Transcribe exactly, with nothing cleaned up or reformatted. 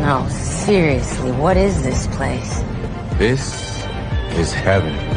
No, seriously, what is this place? This is heaven.